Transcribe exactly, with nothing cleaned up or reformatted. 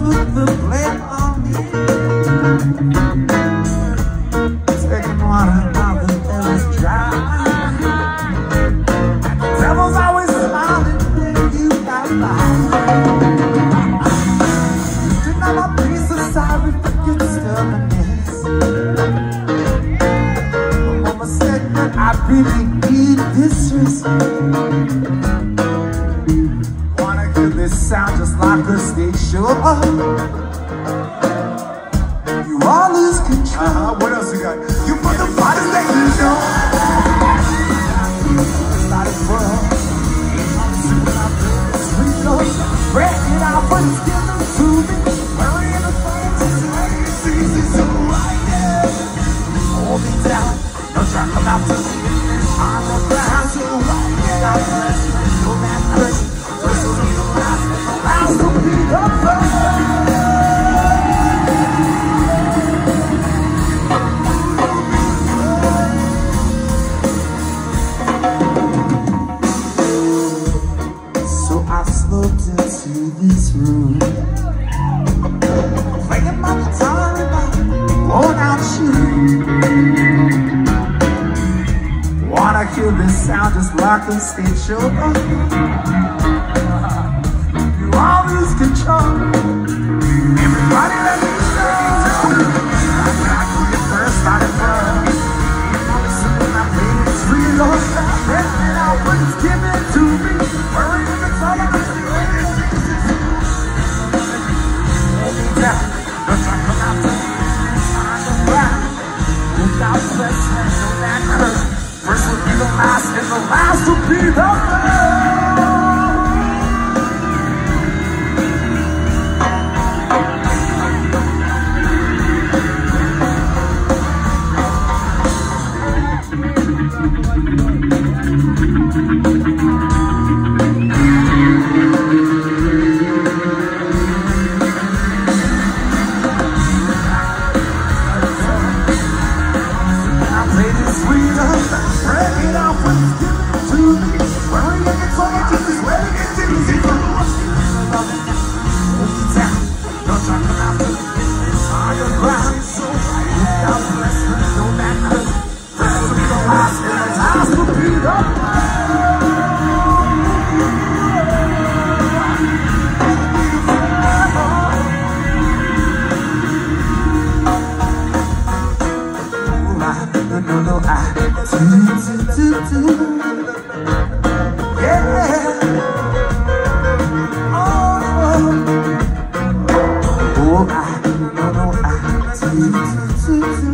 put the blame on me. Taking water out the well is dry. The devil's always smiling when you got by. You did not want peace of sorry for your stubbornness. Mama said that I really need this respect. This sound just like a stage show. You all lose control. Uh-huh. What else you got? You put the fighters that you know. Started world. Sweet Lord, break it out, but it's given to me. Wearing the phones, it's easy to right there. Hold me down, no try come out to me. On the ground to right there. God bless you, no man curse. First will be the last, and the last will be the first. So I slipped into this room, playing my guitar in my worn-out shoe. Wanna kill this sound just like a stage show. All lose control. Everybody let me know. I'm back when you first started from. When I played it, it's real old stuff. Breaking out what it's given to me. Worrying if it's all about the way it is. Hold me down. Don't try to come out to me. On the ground. Without blessing, no that curse. First will be the last, and the last will be the first. No, no, I do, do, do, do. Yeah. Oh, oh, oh, I, no, no, I do, do, do, do.